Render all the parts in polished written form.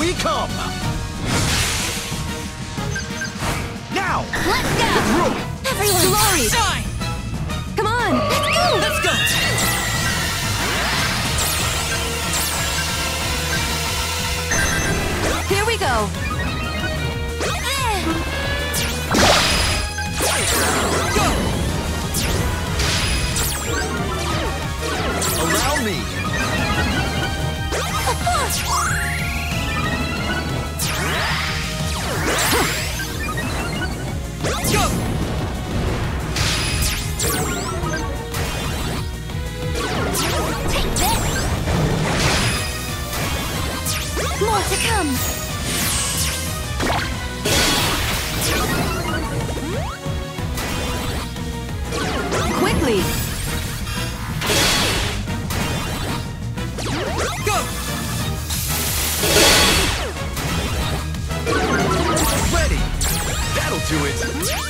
we come! Now! Let's go! Through! Everyone! Glory! Shine! Come on! Let's go! Let's go! Here we go! Go! Allow me! Go! Take this! More to come! Quickly! Go! Ready! That'll do it!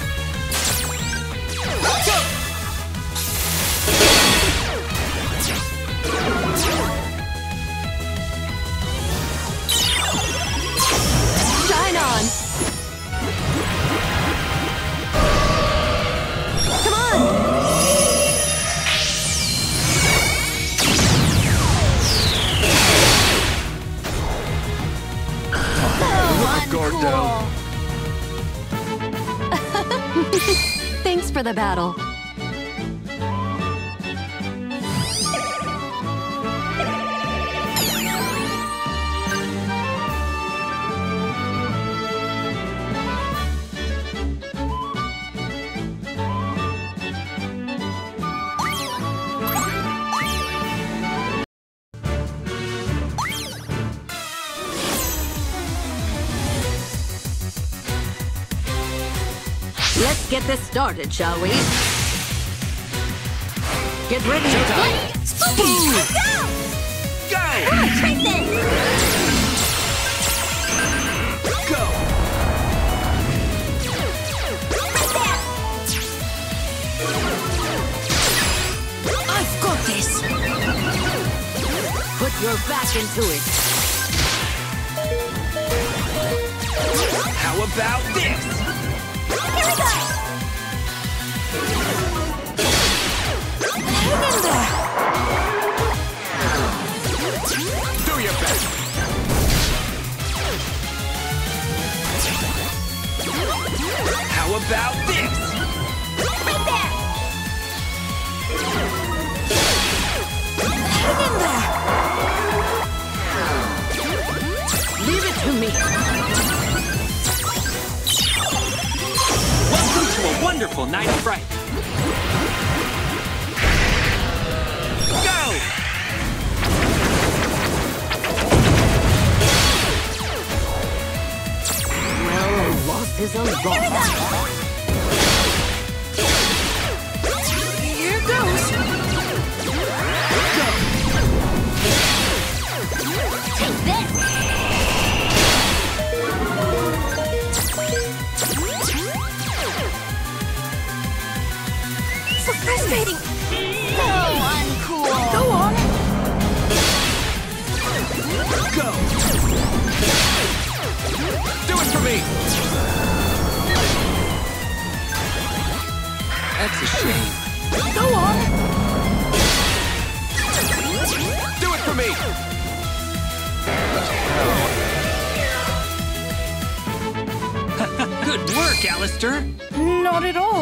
Go! Shine on! Come on! Let guard down. Thanks for the battle. Let's get this started, shall we? Get ready to die. Spooky! Let's go! Go! Take this! Go! Right there! I've got this! Put your back into it. How about this? Here we go! Hang in there! Do your best! How about this? Right there! Hang in there! Leave it to me. Welcome to a wonderful night of fright. Go! Well, a loss is a Here we loss. go! Here goes! Take this! So frustrating! So uncool! Go on! Go! Do it for me! That's a shame. Go on! Do it for me! Good work, Alistair! Not at all.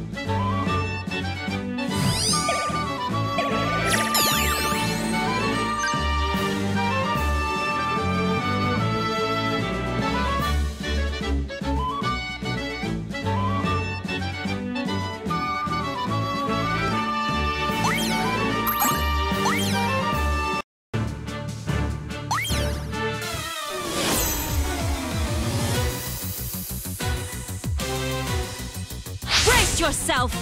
Brace yourself!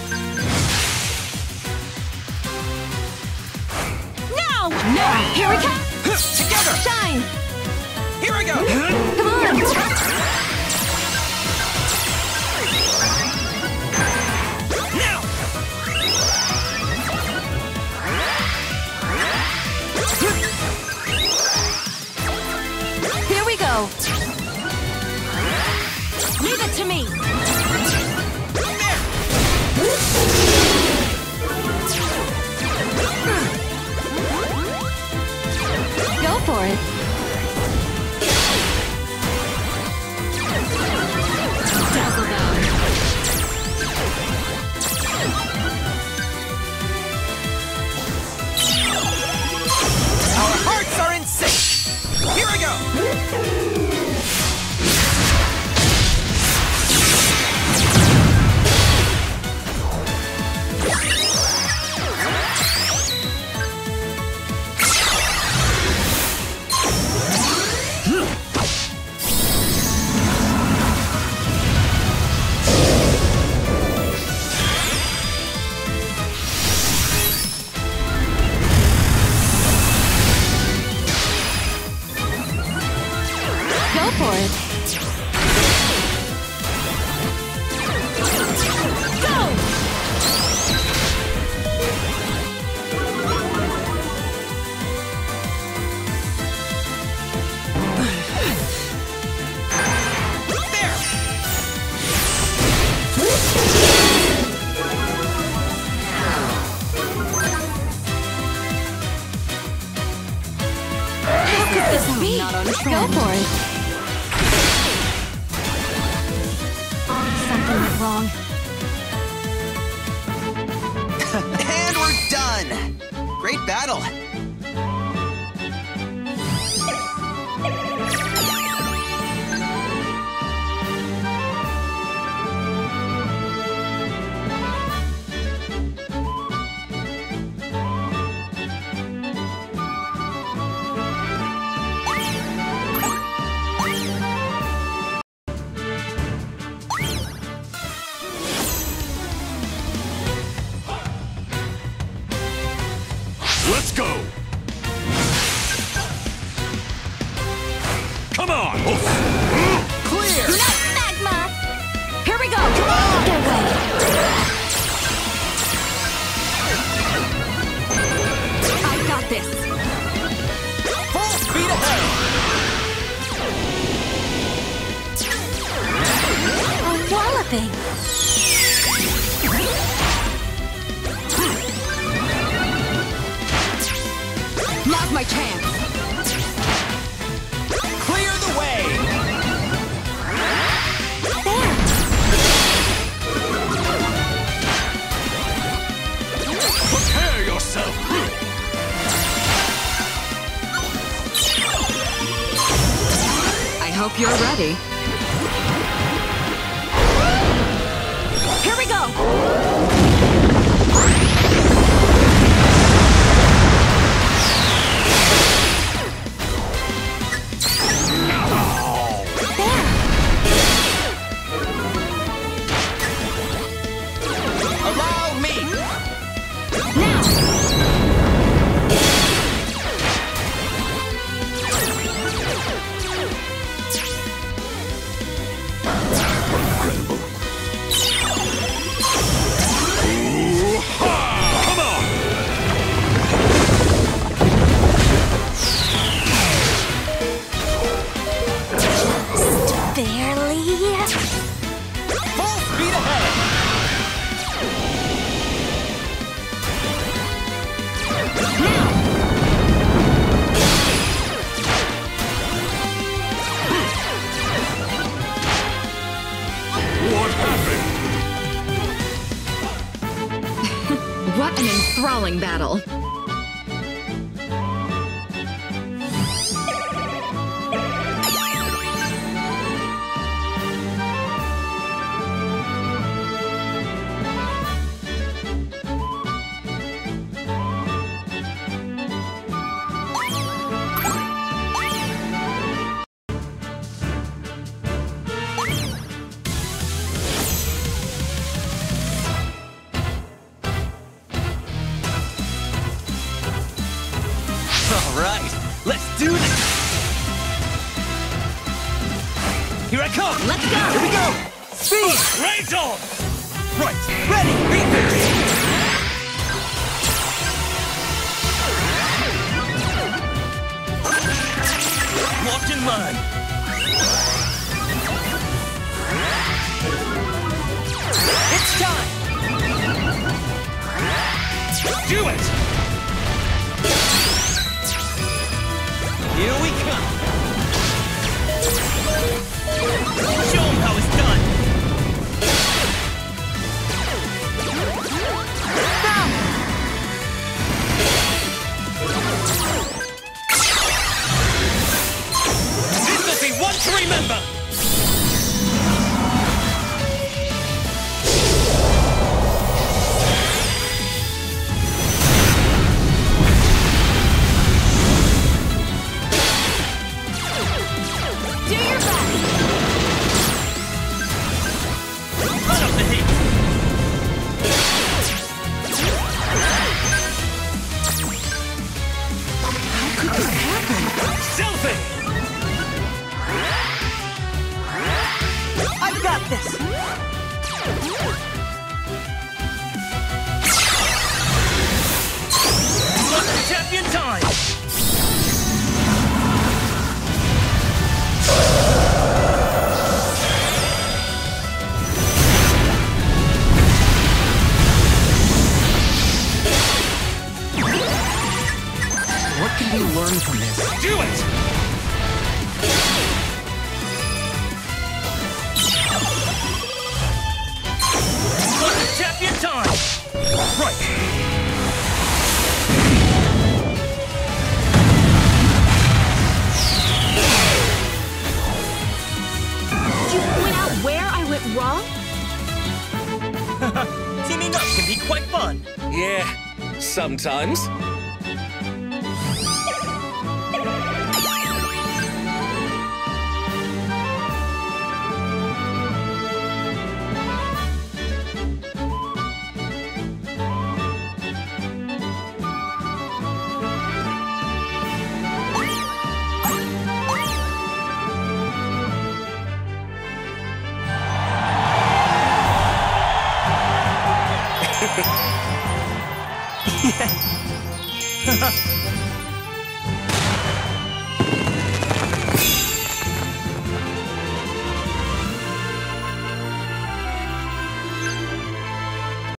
Now! Now! Here we come! Together! Shine! Here I go! Come on! Now! Here we go! to me. Go for it. Dazzle them. Our hearts are in sync. Here we go. Go for it. Go! There. How could this be? Not on Go trend. for it. Something went wrong. And we're done. Great battle. Let's go! Come on! Clear. Magma! Here we go! Come on! Get away! I got this! Full speed ahead. A walloping! Now's my chance. Clear the way. There! Prepare yourself! I hope you're ready. Here we go! There! Allow me. Now! Come on! Barely. Full speed ahead. What happened? What an enthralling battle. All right, let's do this. Here I come. Let's go. Here we go. Speed. Right on! Right. Ready. Beat this. Locked in line. got this! Champion time! What can we learn from this? Do it! Champion time! Right! Did you point out where I went wrong? Teaming up can be quite fun. Yeah, sometimes.